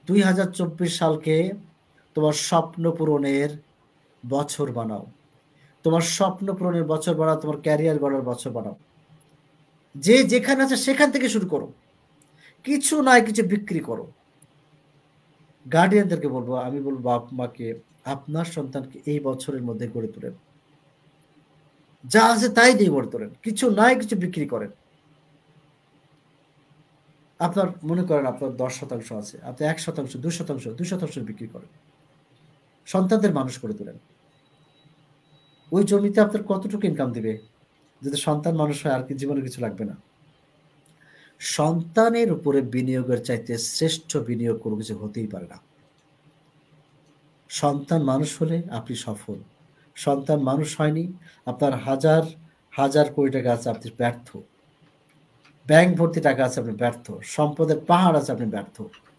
2024 সালকে তোমার স্বপ্ন পূরণের বছর বানাও। তোমার স্বপ্ন পূরণের বছর বানাও, তোমার ক্যারিয়ার গড়ার বছর বানাও। যে যেখানে আছে সেখান থেকে শুরু করো, কিছু নাই কিছু বিক্রি করো। গার্ডিয়ানদেরকে বলবো, আমি বলবো বাপ মাকে, আপনার সন্তানকে এই বছরের মধ্যে গড়ে তোলেন, যা আছে তাই দিয়ে গড়ে তোলেন, কিছু নাই কিছু বিক্রি করেন। আপনার মনে করেন আপনার 10% আছে, আপনি 1%, 2%, 2% বিক্রি করেন, সন্তানদের মানুষ করে তোলেন। ওই জমিতে আপনার কতটুকু ইনকাম দিবে? যদি সন্তান মানুষ হয় আর কি জীবনে কিছু লাগবে না। সন্তানের উপরে বিনিয়োগের চাইতে শ্রেষ্ঠ বিনিয়োগ কোনো কিছু হতেই পারে না। সন্তান মানুষ হলে আপনি সফল। সন্তান মানুষ হয়নি, আপনার হাজার হাজার কোটি টাকা আছে, আপনি ব্যর্থ। ব্যাংক ভর্তি টাকা আছে, আপনি ব্যর্থ। সম্পদের পাহাড় আছে, আপনি ব্যর্থ।